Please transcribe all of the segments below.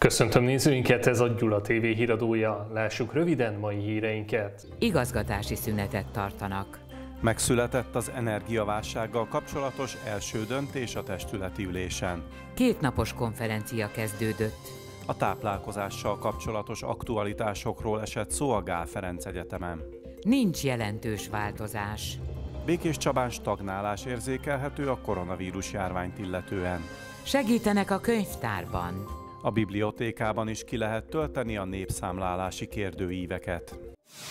Köszöntöm nézőinket, ez a Gyula TV híradója. Lássuk röviden mai híreinket. Igazgatási szünetet tartanak. Megszületett az energiaválsággal kapcsolatos első döntés a testületi ülésen. 2 napos konferencia kezdődött. A táplálkozással kapcsolatos aktualitásokról esett szó a Gál Ferenc Egyetemen. Nincs jelentős változás. Békéscsabán stagnálás érzékelhető a koronavírus járványt illetően. Segítenek a könyvtárban. A bibliotékában is ki lehet tölteni a népszámlálási kérdőíveket.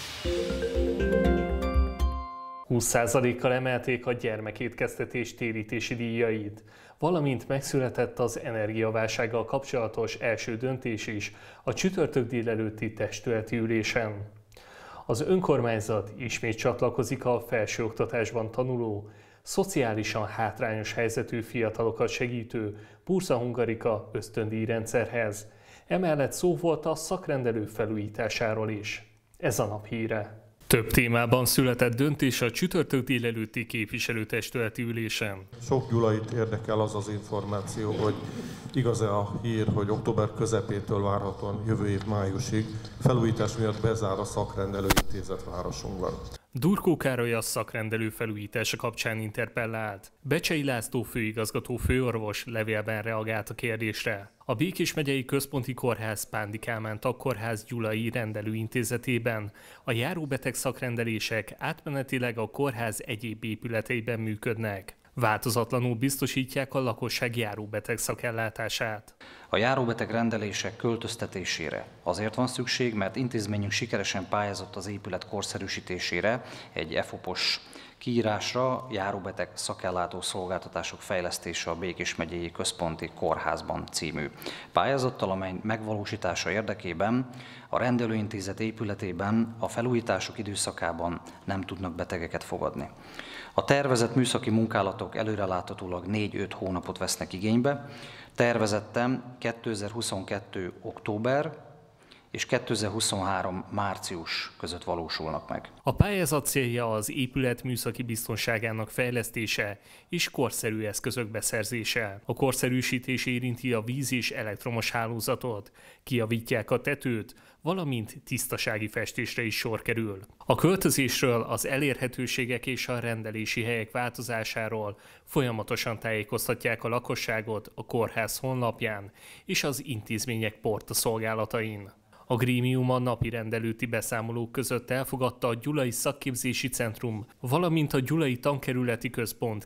20%-kal emelték a gyermekétkeztetés térítési díjait, valamint megszületett az energiaválsággal kapcsolatos első döntés is a csütörtök délelőtti testületi ülésen. Az önkormányzat ismét csatlakozik a felsőoktatásban tanuló, szociálisan hátrányos helyzetű fiatalokat segítő Bursa Hungarika ösztöndíjrendszerhez. Emellett szó volt a szakrendelő felújításáról is. Ez a nap híre. Több témában született döntés a csütörtök délelőtti képviselőtestületi ülésen. Sok gyulait érdekel az az információ, hogy igaz-e a hír, hogy október közepétől várhatóan jövő év májusig felújítás miatt bezár a szakrendelőintézet városunkban. Durkó Károly a szakrendelő felújítása kapcsán interpellált. Becsei László főigazgató főorvos levélben reagált a kérdésre. A Békés megyei központi kórház Pándi Kálmán tagkórház gyulai rendelőintézetében a járóbeteg szakrendelések átmenetileg a kórház egyéb épületeiben működnek. Változatlanul biztosítják a lakosság járóbeteg szakellátását. A járóbeteg rendelések költöztetésére azért van szükség, mert intézményünk sikeresen pályázott az épület korszerűsítésére, egy EFOP-os kiírásra, járóbeteg szakellátó szolgáltatások fejlesztése a Békés megyei központi kórházban című pályázattal, amely megvalósítása érdekében a rendelőintézet épületében a felújítások időszakában nem tudnak betegeket fogadni. A tervezett műszaki munkálatok előreláthatólag 4-5 hónapot vesznek igénybe. Tervezettem 2022. október és 2023. március között valósulnak meg. A pályázat célja az épület műszaki biztonságának fejlesztése és korszerű eszközök beszerzése. A korszerűsítés érinti a víz- és elektromos hálózatot, kijavítják a tetőt, valamint tisztasági festésre is sor kerül. A költözésről, az elérhetőségek és a rendelési helyek változásáról folyamatosan tájékoztatják a lakosságot a kórház honlapján és az intézmények portaszolgálatain. A grémium a napi rendelőti beszámolók között elfogadta a Gyulai Szakképzési Centrum, valamint a Gyulai Tankerületi Központ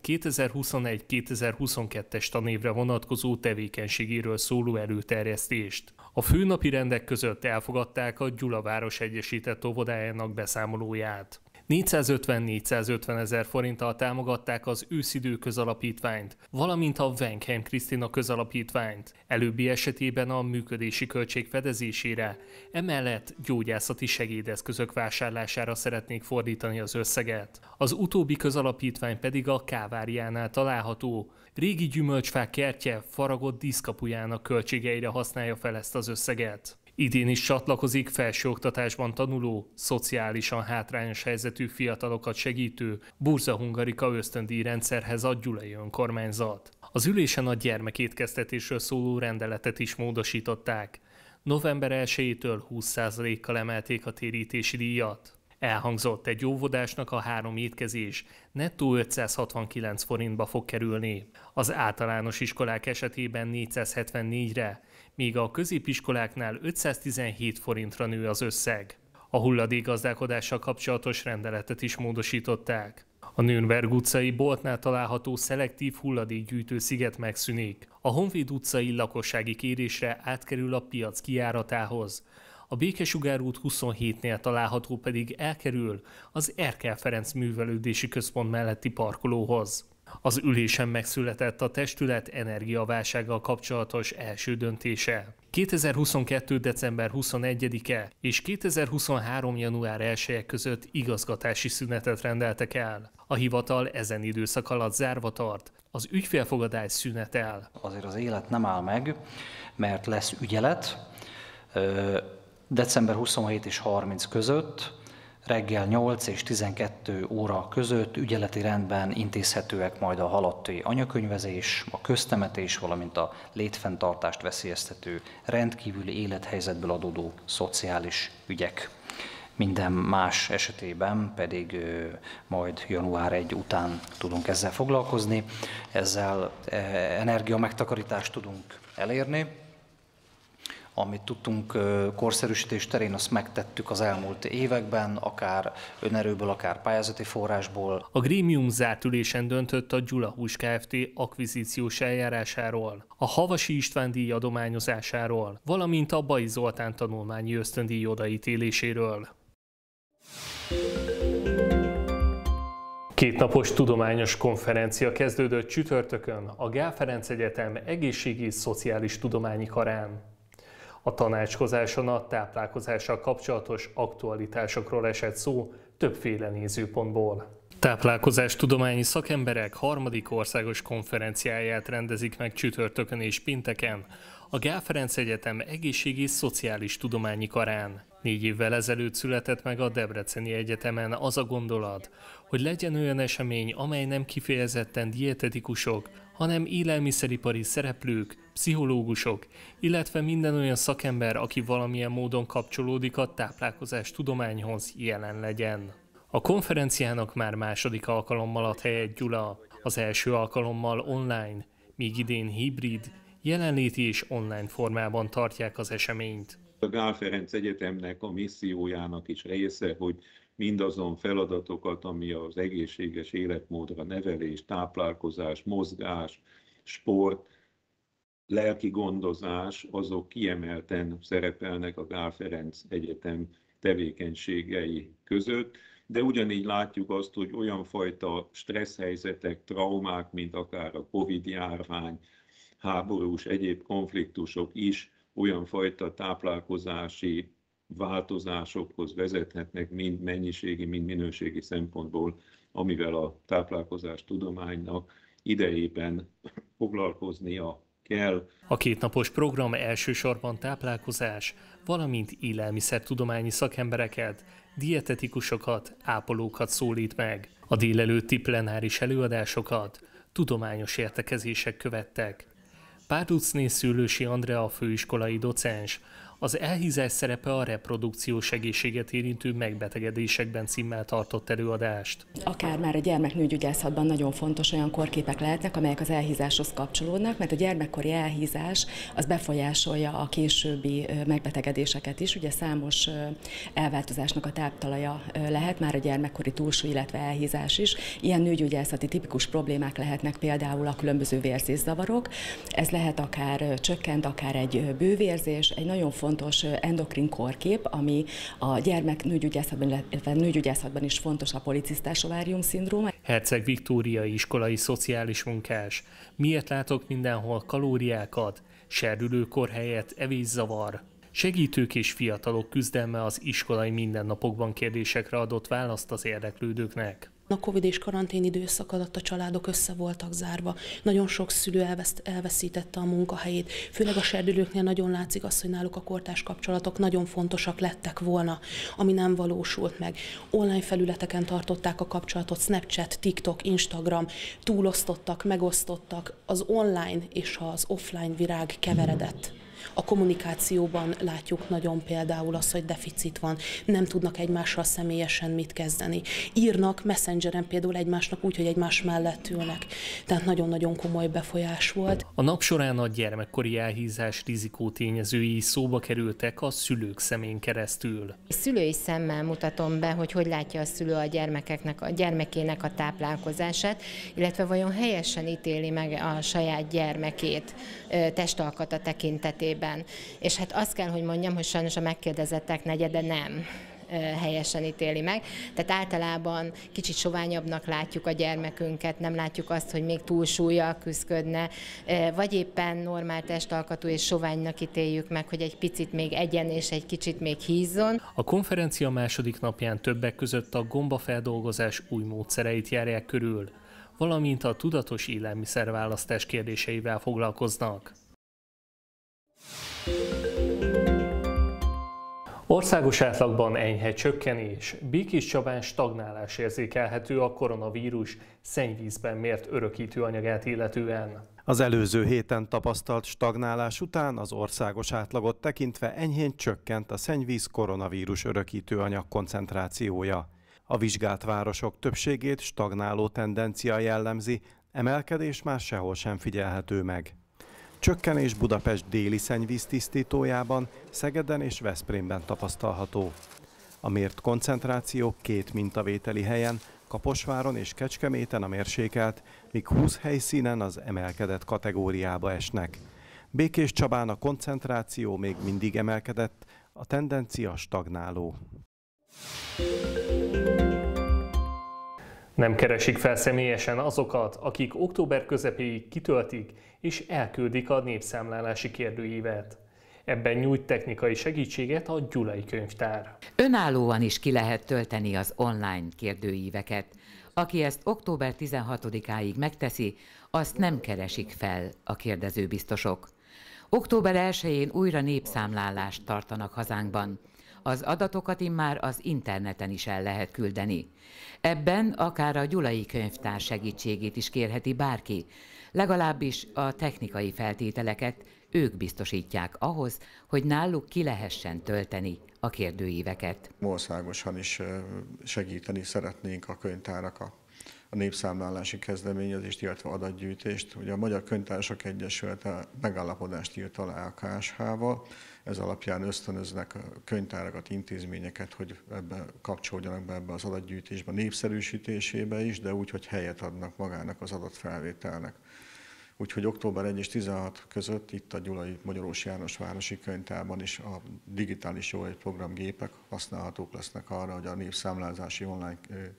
2021-2022-es tanévre vonatkozó tevékenységéről szóló előterjesztést. A főnapi rendek között elfogadták a Gyula Város Egyesített Óvodájának beszámolóját. 450-450 ezer forinttal támogatták az Őszidő közalapítványt, valamint a Wenkheim Krisztina közalapítványt. Előbbi esetében a működési költség fedezésére, emellett gyógyászati segédeszközök vásárlására szeretnék fordítani az összeget. Az utóbbi közalapítvány pedig a Káváriánál található régi gyümölcsfák kertje faragott díszkapujának költségeire használja fel ezt az összeget. Idén is csatlakozik felsőoktatásban tanuló, szociálisan hátrányos helyzetű fiatalokat segítő Bursa Hungarika ösztöndíjrendszerhez a gyulai önkormányzat. Az ülésen a gyermekétkeztetésről szóló rendeletet is módosították. November 1-től 20%-kal emelték a térítési díjat. Elhangzott, egy óvodásnak a 3 étkezés nettó 569 forintba fog kerülni. Az általános iskolák esetében 474-re, míg a középiskoláknál 517 forintra nő az összeg. A hulladékgazdálkodással kapcsolatos rendeletet is módosították. A Nürnberg utcai boltnál található szelektív hulladékgyűjtő sziget megszűnik. A Honvéd utcai lakossági kérésre átkerül a piac kijáratához. A Békesugár út 27-nél található pedig elkerül az Erkel Ferenc művelődési központ melletti parkolóhoz. Az ülésen megszületett a testület energiaválsággal kapcsolatos első döntése. 2022. december 21-e és 2023. január 1-e között igazgatási szünetet rendeltek el. A hivatal ezen időszak alatt zárva tart, az ügyfélfogadás szünetel. Azért az élet nem áll meg, mert lesz ügyelet. December 27 és 30 között reggel 8 és 12 óra között ügyeleti rendben intézhetőek majd a halatti anyakönyvezés, a köztemetés, valamint a létfenntartást veszélyeztető rendkívüli élethelyzetből adódó szociális ügyek. Minden más esetében pedig majd január 1 után tudunk ezzel foglalkozni. Ezzel energiamegtakarítást tudunk elérni. Amit tudtunk korszerűsítés terén, azt megtettük az elmúlt években, akár önerőből, akár pályázati forrásból. A grémium zárt ülésen döntött a Gyula Hús Kft. Akvizíciós eljárásáról, a Havasi István díj adományozásáról, valamint a Bai Zoltán tanulmányi ösztöndíj odaítéléséről. Kétnapos tudományos konferencia kezdődött csütörtökön a Gál Ferenc Egyetem Egészségi és Szociális Tudományi Karán. A tanácskozáson a táplálkozással kapcsolatos aktualitásokról esett szó többféle nézőpontból. Táplálkozástudományi szakemberek harmadik országos konferenciáját rendezik meg csütörtökön és pénteken a Gál Ferenc Egyetem Egészségi és Szociális Tudományi Karán. 4 évvel ezelőtt született meg a Debreceni Egyetemen az a gondolat, hogy legyen olyan esemény, amely nem kifejezetten dietetikusok, hanem élelmiszeripari szereplők, pszichológusok, illetve minden olyan szakember, aki valamilyen módon kapcsolódik a táplálkozás tudományhoz, jelen legyen. A konferenciának már második alkalommal ad helyet Gyula, az első alkalommal online, míg idén hibrid, jelenléti és online formában tartják az eseményt. A Gál Ferenc Egyetemnek a missziójának is része, hogy mindazon feladatokat, ami az egészséges életmódra, nevelés, táplálkozás, mozgás, sport, lelki gondozás, azok kiemelten szerepelnek a Gál Ferenc Egyetem tevékenységei között, de ugyanígy látjuk azt, hogy olyan fajta stresszhelyzetek, traumák, mint akár a Covid-járvány, háborús, egyéb konfliktusok is olyan fajta táplálkozási változásokhoz vezethetnek, mind mennyiségi, mind minőségi szempontból, amivel a táplálkozás tudománynak idejében foglalkoznia kell. A kétnapos program elsősorban táplálkozás, valamint élelmiszertudományi szakembereket, dietetikusokat, ápolókat szólít meg. A délelőtti plenáris előadásokat, tudományos értekezések követtek. Párducné Szőlősi Andrea főiskolai docens az elhízás szerepe a reprodukciós egészséget érintő megbetegedésekben címmel tartott előadást. Akár már a gyermeknőgyógyászatban nagyon fontos olyan korképek lehetnek, amelyek az elhízáshoz kapcsolódnak, mert a gyermekkori elhízás az befolyásolja a későbbi megbetegedéseket is. Ugye számos elváltozásnak a táptalaja lehet már a gyermekkori túlsúly, illetve elhízás is. Ilyen nőgyógyászati tipikus problémák lehetnek például a különböző vérzészavarok. Ez lehet akár csökkent, akár egy bővérzés, egy nagyon fontos endokrin korkép, ami a gyermeknőgyógyászatban, illetve nőgyógyászatban is fontos, a policisztás ovárium-szindróma. Herceg Viktória iskolai szociális munkás. Miért látok mindenhol kalóriákat, serdülőkor helyett evészavar? Segítők és fiatalok küzdelme az iskolai mindennapokban kérdésekre adott választ az érdeklődőknek. A Covid és karantén időszak alatt a családok össze voltak zárva. Nagyon sok szülő elveszítette a munkahelyét. Főleg a serdülőknél nagyon látszik az, hogy náluk a kortárs kapcsolatok nagyon fontosak lettek volna, ami nem valósult meg. Online felületeken tartották a kapcsolatot, Snapchat, TikTok, Instagram, túlosztottak, megosztottak. Az online és az offline virág keveredett. A kommunikációban látjuk nagyon például azt, hogy deficit van, nem tudnak egymással személyesen mit kezdeni. Írnak Messengeren például egymásnak úgy, hogy egymás mellett ülnek. Tehát nagyon-nagyon komoly befolyás volt. A nap során a gyermekkori elhízás rizikótényezői szóba kerültek a szülők szemén keresztül. Szülői szemmel mutatom be, hogy látja a szülő a gyermekének a táplálkozását, illetve vajon helyesen ítéli meg a saját gyermekét testalkata tekintetében. És hát azt kell, hogy mondjam, hogy sajnos a megkérdezettek negyede nem helyesen ítéli meg. Tehát általában kicsit soványabbnak látjuk a gyermekünket, nem látjuk azt, hogy még túlsúllyal küszködne, vagy éppen normál testalkatú és soványnak ítéljük meg, hogy egy picit még egyen és egy kicsit még hízzon. A konferencia második napján többek között a gombafeldolgozás új módszereit járják körül, valamint a tudatos élelmiszerválasztás kérdéseivel foglalkoznak. Országos átlagban enyhe csökkenés, Békéscsabán stagnálás érzékelhető a koronavírus szennyvízben mért örökítőanyagát illetően. Az előző héten tapasztalt stagnálás után az országos átlagot tekintve enyhén csökkent a szennyvíz koronavírus örökítőanyag koncentrációja. A vizsgált városok többségét stagnáló tendencia jellemzi, emelkedés már sehol sem figyelhető meg. Csökkenés Budapest déli szennyvíztisztítójában, Szegeden és Veszprémben tapasztalható. A mért koncentrációk 2 mintavételi helyen, Kaposváron és Kecskeméten a mérsékelt, míg 20 helyszínen az emelkedett kategóriába esnek. Békéscsabán a koncentráció még mindig emelkedett, a tendencia stagnáló. Nem keresik fel személyesen azokat, akik október közepéig kitöltik és elküldik a népszámlálási kérdőívet. Ebben nyújt technikai segítséget a Gyulai Könyvtár. Önállóan is ki lehet tölteni az online kérdőíveket. Aki ezt október 16-áig megteszi, azt nem keresik fel a kérdezőbiztosok. Október 1-én újra népszámlálást tartanak hazánkban. Az adatokat immár az interneten is el lehet küldeni. Ebben akár a Gyulai Könyvtár segítségét is kérheti bárki, legalábbis a technikai feltételeket ők biztosítják ahhoz, hogy náluk ki lehessen tölteni a kérdőíveket. Országosan is segíteni szeretnénk a könyvtárak a népszámlálási kezdeményezést, illetve adatgyűjtést. Ugye a Magyar Könyvtárosok Egyesülete megállapodást írt alá a KSH-val, ez alapján ösztönöznek a könyvtárakat, intézményeket, hogy kapcsolódjanak be ebbe az adatgyűjtésbe, népszerűsítésébe is, de úgy, hogy helyet adnak magának az adatfelvételnek. Úgyhogy október 1 és 16 között itt a Gyulai Magyarós János Városi Könyvtárban is a digitális jólétprogramgépek használhatók lesznek arra, hogy a népszámlázási online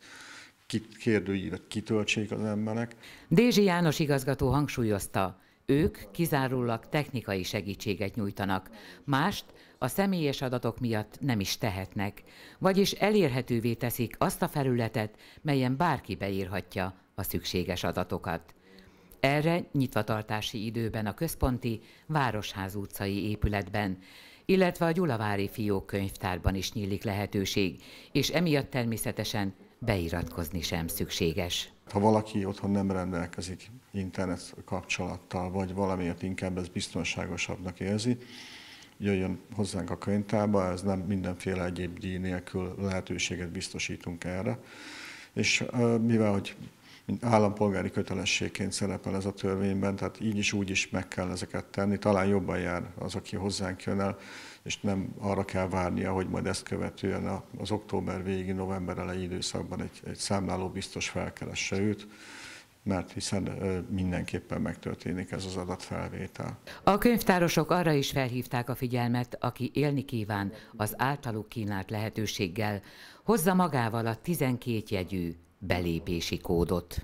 kérdőívet kitöltsék az emberek. Dézsi János igazgató hangsúlyozta, ők kizárólag technikai segítséget nyújtanak, mást a személyes adatok miatt nem is tehetnek, vagyis elérhetővé teszik azt a felületet, melyen bárki beírhatja a szükséges adatokat. Erre nyitvatartási időben a központi Városház utcai épületben, illetve a Gyulavári Fiók könyvtárban is nyílik lehetőség, és emiatt természetesen beiratkozni sem szükséges. Ha valaki otthon nem rendelkezik internet kapcsolattal, vagy valamiért inkább ez biztonságosabbnak érzi, jöjjön hozzánk a könyvtárba, ez nem mindenféle egyéb díj nélkül lehetőséget biztosítunk erre. És mivel, hogy állampolgári kötelességként szerepel ez a törvényben, tehát így is úgy is meg kell ezeket tenni, talán jobban jár az, aki hozzánk jön el, és nem arra kell várnia, hogy majd ezt követően az október végi, november elejé időszakban egy számláló biztos felkeresse őt, mert hiszen mindenképpen megtörténik ez az adatfelvétel. A könyvtárosok arra is felhívták a figyelmet, aki élni kíván az általuk kínált lehetőséggel, hozza magával a 12 jegyű belépési kódot.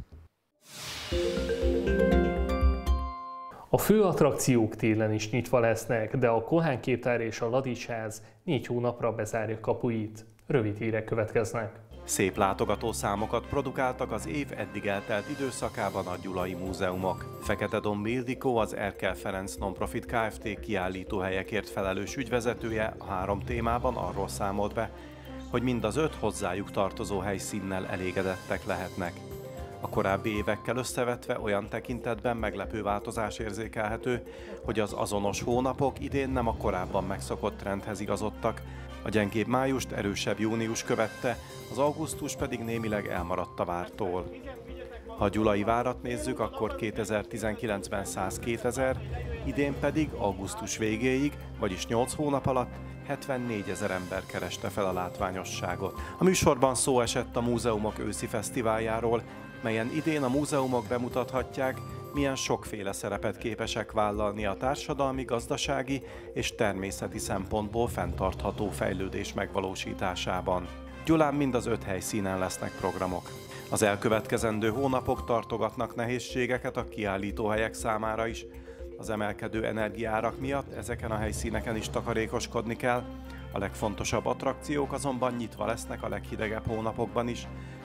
A fő attrakciók télen is nyitva lesznek, de a Kohán Képtár és a Ladicsház 4 hónapra bezárja kapuit. Rövid hírek következnek. Szép látogatószámokat produkáltak az év eddig eltelt időszakában a gyulai múzeumok. Fekete-Domb Ildikó, az Erkel Ferenc Nonprofit Kft. Kiállítóhelyekért felelős ügyvezetője a 3 témában arról számolt be, hogy mind az 5 hozzájuk tartozó helyszínnel elégedettek lehetnek. A korábbi évekkel összevetve olyan tekintetben meglepő változás érzékelhető, hogy az azonos hónapok idén nem a korábban megszokott trendhez igazodtak, a gyengébb májust erősebb június követte, az augusztus pedig némileg elmaradt a vártól. Ha a gyulai várat nézzük, akkor 2019-ben 102 000, idén pedig augusztus végéig, vagyis 8 hónap alatt 74 000 ember kereste fel a látványosságot. A műsorban szó esett a múzeumok őszi fesztiváljáról, melyen idén a múzeumok bemutathatják, milyen sokféle szerepet képesek vállalni a társadalmi, gazdasági és természeti szempontból fenntartható fejlődés megvalósításában. Gyulán mind az 5 helyszínen lesznek programok. Az elkövetkezendő hónapok tartogatnak nehézségeket a kiállítóhelyek számára is. Az emelkedő energiaárak miatt ezeken a helyszíneken is takarékoskodni kell. A legfontosabb attrakciók azonban nyitva lesznek a leghidegebb hónapokban is,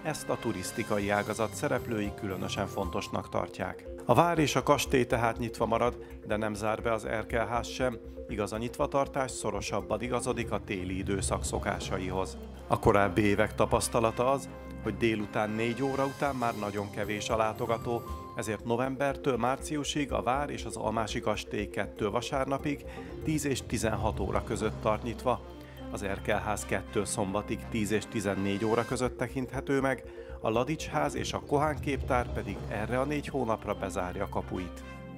ezt a turisztikai ágazat szereplői különösen fontosnak tartják. A vár és a kastély tehát nyitva marad, de nem zár be az Erkelház sem, igaz a nyitvatartás szorosabban igazodik a téli időszak szokásaihoz. A korábbi évek tapasztalata az, hogy délután 4 óra után már nagyon kevés a látogató, ezért novembertől márciusig a vár és az almási kastély 2 vasárnapig 10 és 16 óra között tart nyitva, az Erkelház 2 szombatig 10 és 14 óra között tekinthető meg, a Ladics-ház és a Kohán képtár pedig erre a 4 hónapra bezárja kapuit.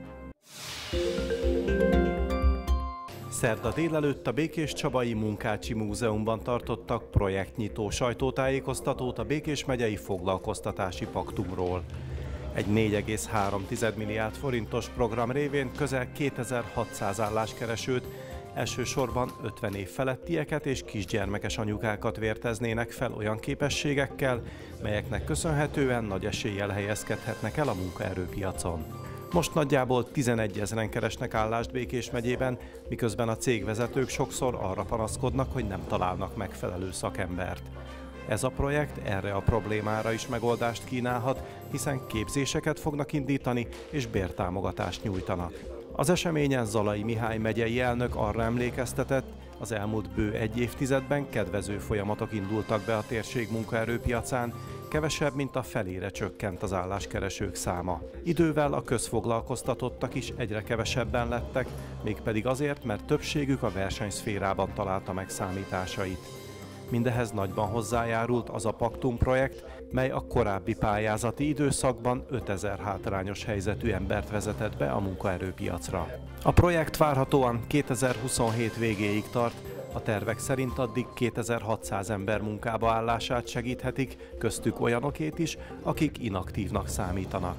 Szerda délelőtt a Békéscsabai Munkácsi Múzeumban tartottak projektnyitó sajtótájékoztatót a Békés megyei foglalkoztatási paktumról. Egy 4,3 milliárd forintos program révén közel 2600 álláskeresőt, elsősorban 50 év felettieket és kisgyermekes anyukákat vérteznének fel olyan képességekkel, melyeknek köszönhetően nagy eséllyel helyezkedhetnek el a munkaerőpiacon. Most nagyjából 11 000-en keresnek állást Békés megyében, miközben a cégvezetők sokszor arra panaszkodnak, hogy nem találnak megfelelő szakembert. Ez a projekt erre a problémára is megoldást kínálhat, hiszen képzéseket fognak indítani és bértámogatást nyújtanak. Az eseményen Zalai Mihály megyei elnök arra emlékeztetett, az elmúlt bő 1 évtizedben kedvező folyamatok indultak be a térség munkaerőpiacán, kevesebb, mint a felére csökkent az álláskeresők száma. Idővel a közfoglalkoztatottak is egyre kevesebben lettek, mégpedig azért, mert többségük a versenyszférában találta meg számításait. Mindehez nagyban hozzájárult az a Paktum projekt, mely a korábbi pályázati időszakban 5000 hátrányos helyzetű embert vezetett be a munkaerőpiacra. A projekt várhatóan 2027 végéig tart, a tervek szerint addig 2600 ember munkába állását segíthetik, köztük olyanokét is, akik inaktívnak számítanak.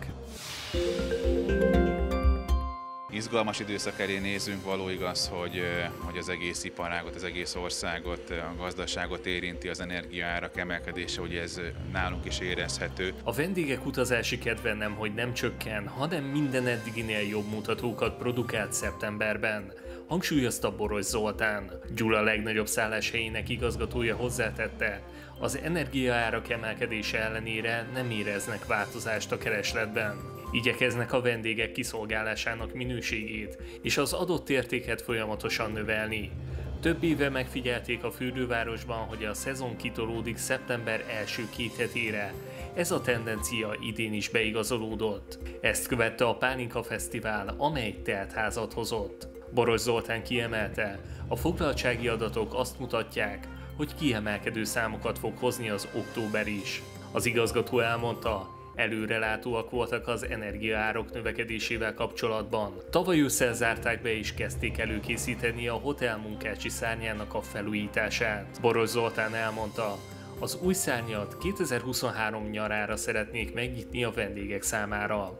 Izgalmas időszak elé nézünk, való igaz, hogy az egész iparágot, az egész országot, a gazdaságot érinti az energiaárak emelkedése, ugye ez nálunk is érezhető. A vendégek utazási kedve nemhogy nem csökken, hanem minden eddiginél jobb mutatókat produkált szeptemberben, hangsúlyozta Boross Zoltán. Gyula legnagyobb szálláshelyének igazgatója hozzátette, az energiaárak emelkedése ellenére nem éreznek változást a keresletben. Igyekeznek a vendégek kiszolgálásának minőségét és az adott értéket folyamatosan növelni. Több éve megfigyelték a fürdővárosban, hogy a szezon kitolódik szeptember első 2 hetére. Ez a tendencia idén is beigazolódott. Ezt követte a Pálinka Fesztivál, amely teltházat hozott. Boross Zoltán kiemelte, a foglaltsági adatok azt mutatják, hogy kiemelkedő számokat fog hozni az október is. Az igazgató elmondta, előrelátóak voltak az energiaárok növekedésével kapcsolatban. Tavaly ősszel zárták be és kezdték előkészíteni a hotel Munkácsi szárnyának a felújítását. Boross Zoltán elmondta, az új szárnyat 2023 nyarára szeretnék megnyitni a vendégek számára.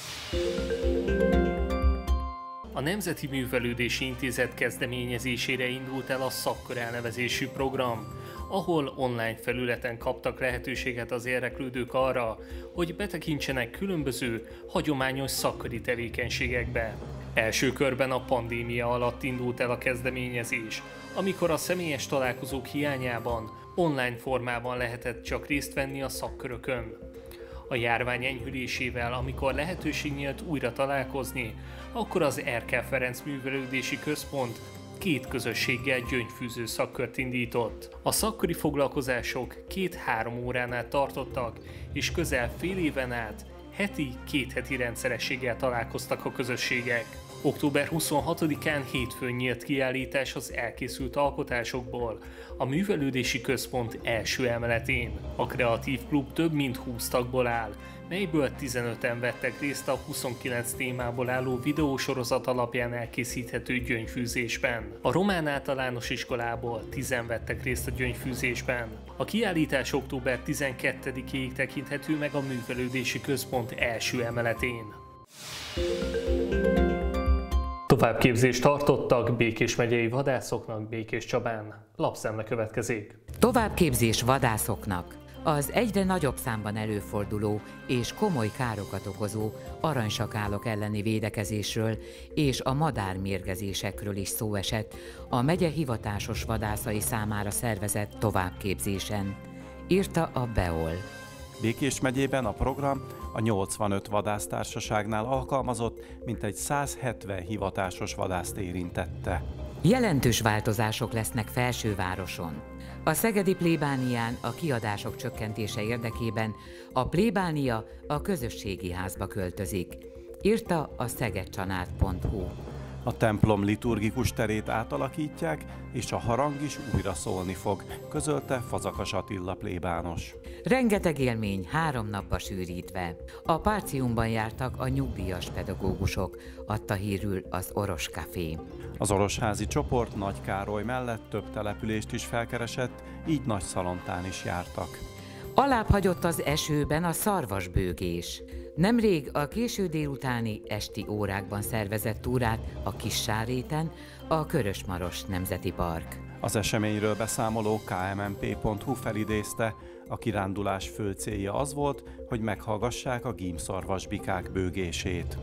A Nemzeti Művelődési Intézet kezdeményezésére indult el a szakkör elnevezésű program, ahol online felületen kaptak lehetőséget az érdeklődők arra, hogy betekintsenek különböző hagyományos szakköri tevékenységekbe. Első körben a pandémia alatt indult el a kezdeményezés, amikor a személyes találkozók hiányában online formában lehetett csak részt venni a szakkörökön. A járvány enyhülésével, amikor lehetőség nyílt újra találkozni, akkor az Erkel Ferenc Művelődési Központ 2 közösséggel gyöngyfűző szakkört indított. A szakköri foglalkozások 2-3 óránál tartottak, és közel fél éven át heti, 2 heti rendszerességgel találkoztak a közösségek. Október 26-án hétfőn nyílt kiállítás az elkészült alkotásokból a Művelődési Központ első emeletén. A Kreatív Klub több mint 20 tagból áll, melyből 15-en vettek részt a 29 témából álló videósorozat alapján elkészíthető gyöngyfűzésben. A Román Általános Iskolából 10 vettek részt a gyöngyfűzésben. A kiállítás október 12-ig tekinthető meg a Művelődési Központ első emeletén. Továbbképzést tartottak Békés megyei vadászoknak Békéscsabán. Lapszemle következik. Továbbképzés vadászoknak. Az egyre nagyobb számban előforduló és komoly károkat okozó aranysakálok elleni védekezésről és a madármérgezésekről is szó esett a megye hivatásos vadászai számára szervezett továbbképzésen, írta a BEOL. Békés megyében a program a 85 vadásztársaságnál alkalmazott, mintegy 170 hivatásos vadászt érintette. Jelentős változások lesznek Felsővároson. A szegedi plébánián a kiadások csökkentése érdekében a plébánia a közösségi házba költözik, írta a szegedcsanád.hu. A templom liturgikus terét átalakítják, és a harang is újra szólni fog, közölte Fazakas Attila plébános. Rengeteg élmény 3 napba sűrítve. A Párciumban jártak a nyugdíjas pedagógusok, adta hírül az Oros Café. Az orosházi csoport Nagykároly mellett több települést is felkeresett, így Nagyszalontán is jártak. Alább hagyott az esőben a szarvasbőgés. Nemrég a késő délutáni esti órákban szervezett túrát a Kissáréten, a Körösmaros Nemzeti Park. Az eseményről beszámoló kmmp.hu felidézte, a kirándulás fő célja az volt, hogy meghallgassák a gímszarvasbikák bőgését.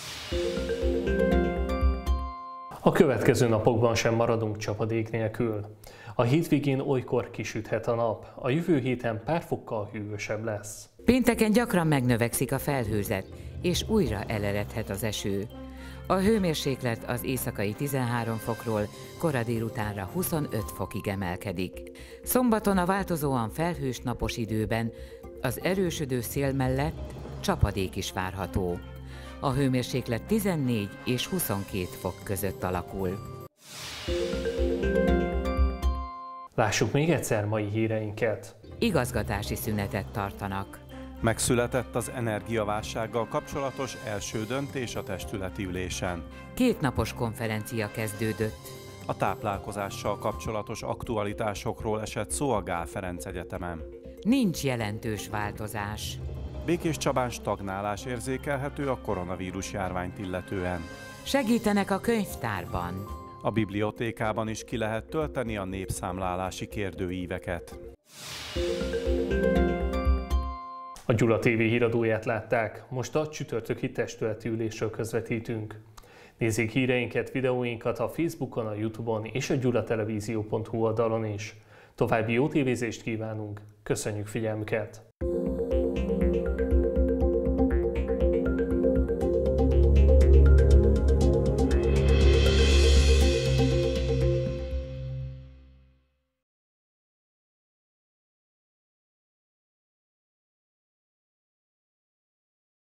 A következő napokban sem maradunk csapadék nélkül. A hétvégén olykor kisüthet a nap, a jövő héten pár fokkal hűvösebb lesz. Pénteken gyakran megnövekszik a felhőzet, és újra eleredhet az eső. A hőmérséklet az éjszakai 13 fokról kora délutánra 25 fokig emelkedik. Szombaton a változóan felhős napos időben az erősödő szél mellett csapadék is várható. A hőmérséklet 14 és 22 fok között alakul. Lássuk még egyszer mai híreinket. Igazgatási szünetet tartanak. Megszületett az energiaválsággal kapcsolatos első döntés a testületi ülésen. 2 napos konferencia kezdődött. A táplálkozással kapcsolatos aktualitásokról esett szó a Gál Ferenc Egyetemen. Nincs jelentős változás. Békéscsabán stagnálás érzékelhető a koronavírus járványt illetően. Segítenek a könyvtárban. A bibliotékában is ki lehet tölteni a népszámlálási kérdőíveket. A Gyula TV híradóját látták, most a csütörtöki testületi ülésről közvetítünk. Nézzék híreinket, videóinkat a Facebookon, a YouTube-on és a gyulatelevízió.hu oldalon is. További jó tévézést kívánunk, köszönjük figyelmüket!